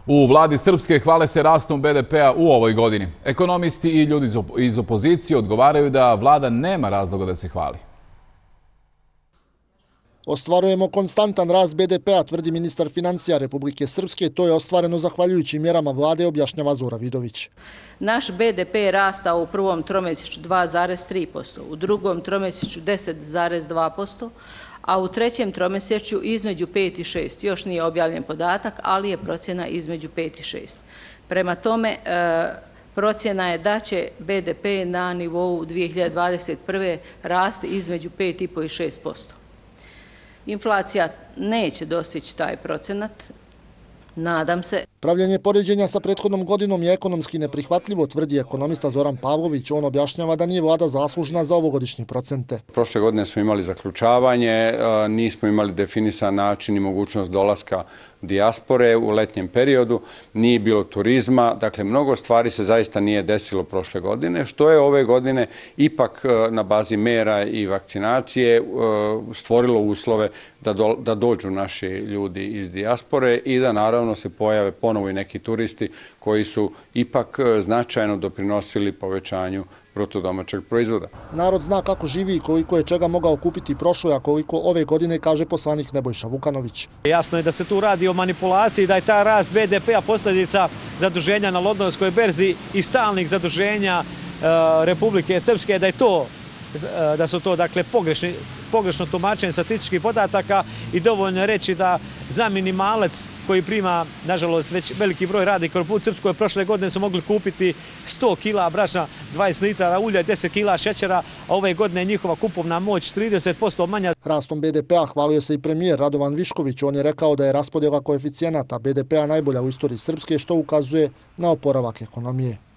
U vladi Srpske hvale se rastom BDP-a u ovoj godini. Ekonomisti i ljudi iz opozicije odgovaraju da vlada nema razloga da se hvali. Ostvarujemo konstantan rast BDP-a, tvrdi ministar financija Republike Srpske. To je ostvareno zahvaljujući mjerama vlade, objašnjava Zora Vidović. Naš BDP je rastao u prvom tromjesečju 2,3%, u drugom tromjesečju 10,2%, a u trećem tromjesečju između 5 i 6. Još nije objavljen podatak, ali je procjena između 5 i 6. Prema tome, procjena je da će BDP na nivou 2021. rasti između 5,5 i 6%. Inflacija neće dostići taj procenat, nadam se. Pravljenje poređenja sa prethodnom godinom je ekonomski neprihvatljivo, tvrdi ekonomista Zoran Pavlović. On objašnjava da nije vlada zaslužna za ovogodišnje procente. Prošle godine smo imali zaključavanje, nismo imali definisan način i mogućnost dolaska dijaspore u letnjem periodu, nije bilo turizma, dakle mnogo stvari se zaista nije desilo prošle godine, što je ove godine ipak na bazi mera i vakcinacije stvorilo uslove da dođu naši ljudi iz dijaspore i da naravno se pojave ponovo i neki turisti koji su ipak značajno doprinosili povećanju bruto domaćeg proizvoda. Narod zna kako živi i koliko je čega mogao kupiti prošle, a koliko ove godine, kaže poslanik Nebojša Vukanović. Jasno je da se tu radi o manipulaciji, da je ta rast BDP-a posljedica zaduženja na Londonskoj berzi i stalnih zaduženja Republike Srpske, da su to dakle pogrešno tumačenje statističkih podataka i dovoljno je reći da za minimalac koji prima, nažalost, već veliki broj radnika u Republici Srpskoj prošle godine su mogli kupiti 100 kila brašna, 20 litara ulja i 10 kila šećera, a ove godine je njihova kupovna moć 30% manja. Rastom BDP-a hvalio se i premijer Radovan Višković. On je rekao da je raspodjela koeficijenata BDP-a najbolja u istoriji Srpske, što ukazuje na oporavak ekonomije.